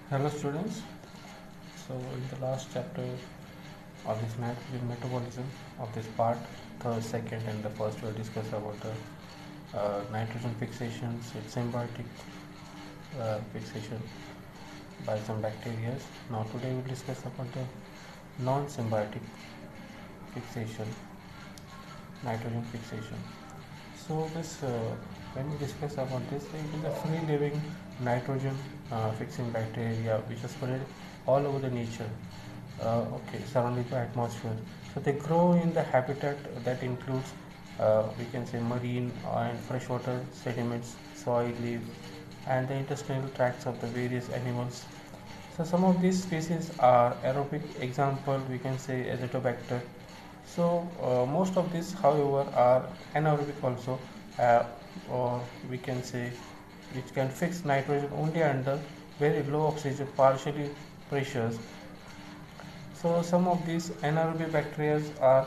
Hello students. So in the last chapter of this nitrogen metabolism of this part, third, second and the first we'll discuss about the nitrogen fixations, its symbiotic fixation by some bacteria. Now today we'll discuss about the non-symbiotic fixation, nitrogen fixation. So this when we discuss about this, it is a free living nitrogen fixing bacteria which is spread all over the nature, surrounding the atmosphere. So they grow in the habitat that includes, we can say, marine and freshwater sediments, soil, leaves, and the intestinal tracts of the various animals. So some of these species are aerobic. Example, we can say Azotobacter. So most of these, however, are anaerobic also, uh, or we can say which can fix nitrogen only under very low oxygen partially pressures. So some of these anaerobic bacteria are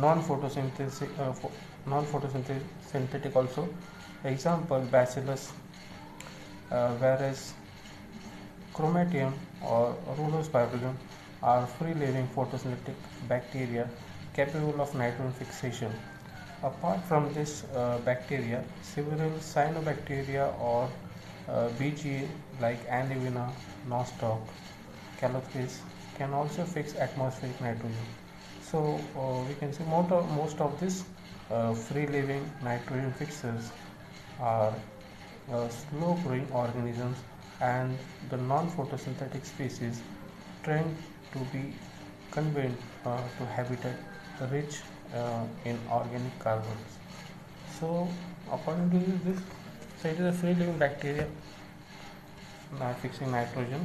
non-photosynthetic also. Example, Bacillus, whereas Chromatium or Rhodospirillum are free-living photosynthetic bacteria capable of nitrogen fixation. Apart from this bacteria, several cyanobacteria or BGA like Anlevina, Nostoc, Calothrix can also fix atmospheric nitrogen. So we can say most of these free-living nitrogen fixers are slow growing organisms, and the non-photosynthetic species tend to be confined to habitat rich in organic carbons. So according to this, so it is a free living bacteria fixing nitrogen.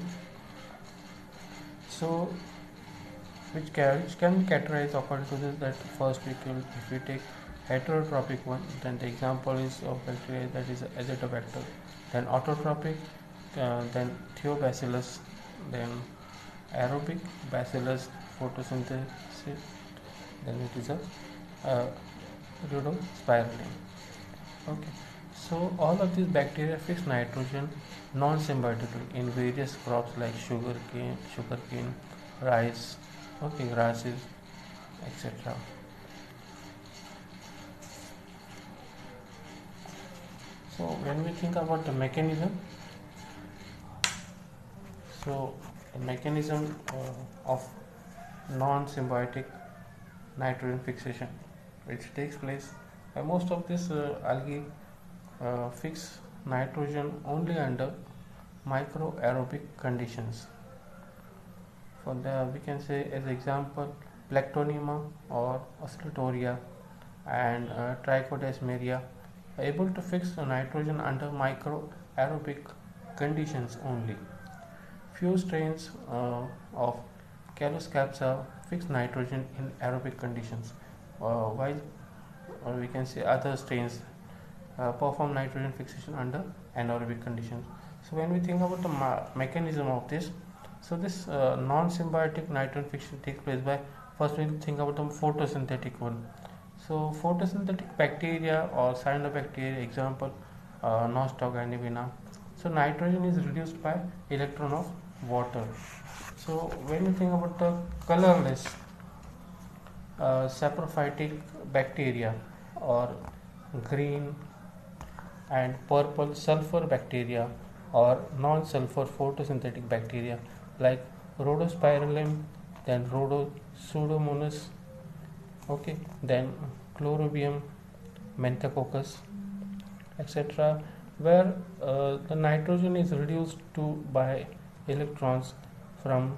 So which can be categorized according to this, that first if we take heterotrophic one, then the example is of bacteria that is Azotobacter, then autotrophic, then Theobacillus, then aerobic Bacillus photosynthesis, then it is a uh, Rhodospirillum. Okay, so all of these bacteria fix nitrogen non-symbiotically in various crops like sugarcane, rice, okay, grasses, etc. So when we think about the mechanism, so the mechanism of non-symbiotic nitrogen fixation, which takes place, most of this algae fix nitrogen only under microaerobic conditions. For the, we can say as example, Plectonema or Oscillatoria and Trichodesmeria are able to fix the nitrogen under microaerobic conditions only. Few strains of Caloscapsa fix nitrogen in aerobic conditions, while we can say other strains perform nitrogen fixation under anaerobic conditions. So when we think about the mechanism of this, so this non-symbiotic nitrogen fixation takes place by, first we'll think about the photosynthetic one. So photosynthetic bacteria or cyanobacteria, example Nostoc and Anlevina. So nitrogen is reduced by electron of water. So when you think about the colorless saprophytic bacteria or green and purple sulfur bacteria or non-sulfur photosynthetic bacteria like Rhodospirillum, then Rhodopseudomonas, okay, then Chlorobium, Menthococcus, etc., where the nitrogen is reduced to by electrons from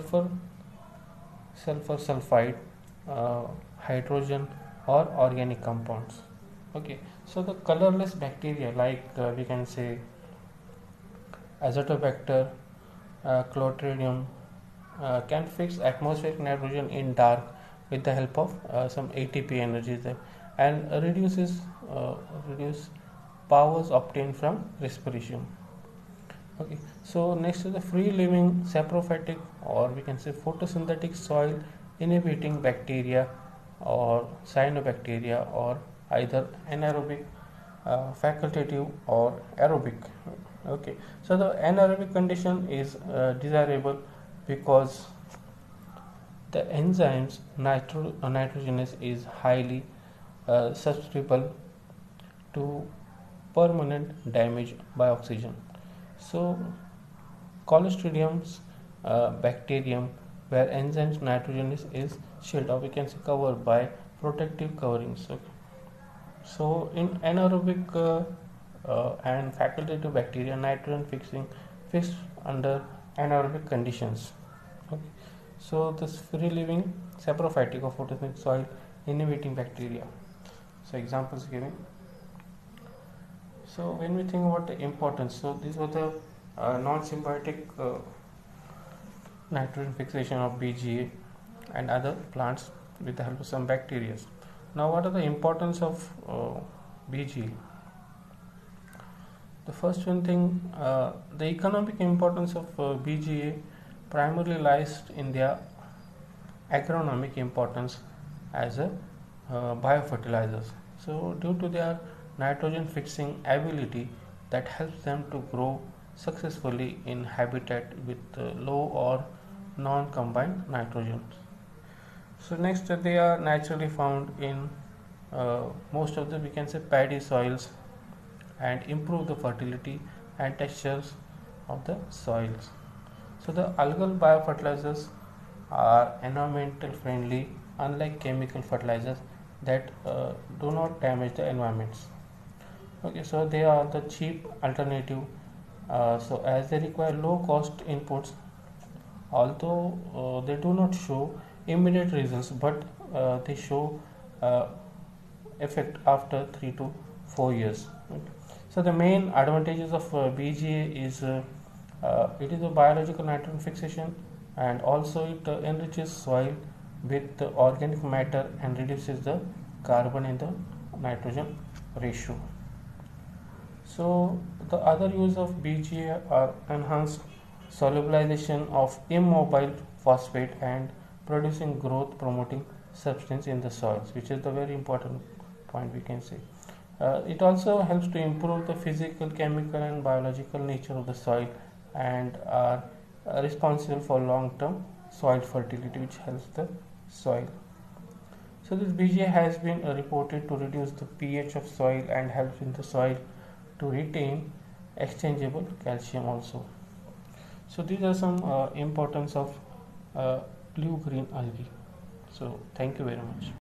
sulfur sulfide, hydrogen or organic compounds. Okay, so the colorless bacteria like we can say Azotobacter, Clostridium can fix atmospheric nitrogen in dark with the help of some ATP energy there, and reduce powers obtained from respiration. Okay, so next is the free living saprophytic or we can say photosynthetic soil inhibiting bacteria or cyanobacteria or either anaerobic facultative or aerobic. Okay, so the anaerobic condition is desirable because the enzymes nitrogenase is highly susceptible to permanent damage by oxygen. So Clostridium's bacterium, where enzymes nitrogenase is shielded, or we can say covered by protective coverings. Okay. So in anaerobic and facultative bacteria, nitrogen fixed under anaerobic conditions. Okay. So this free living saprophytic or photosynthetic soil inhibiting bacteria. So examples given. So when we think about the importance, so these were the non-symbiotic nitrogen fixation of BGA and other plants with the help of some bacteria. Now what are the importance of BGA? The first one thing, the economic importance of BGA primarily lies in their agronomic importance as a biofertilizers. So due to their nitrogen fixing ability that helps them to grow successfully in habitat with low or non-combined nitrogen. So next, they are naturally found in most of the, we can say, paddy soils and improve the fertility and textures of the soils. So the algal biofertilizers are environmental friendly, unlike chemical fertilizers that do not damage the environments. Okay, so they are the cheap alternative. So as they require low cost inputs, although they do not show immediate results, but they show effect after 3 to 4 years. Okay. So the main advantages of BGA is it is a biological nitrogen fixation, and also it enriches soil with the organic matter and reduces the carbon in the nitrogen ratio. So the other use of BGA are enhanced solubilization of immobile phosphate and producing growth promoting substance in the soils, which is the very important point we can say. It also helps to improve the physical, chemical and biological nature of the soil and are responsible for long-term soil fertility, which helps the soil. So this BGA has been reported to reduce the pH of soil and helps in the soil to retain exchangeable calcium also. So these are some importance of blue green algae. So thank you very much.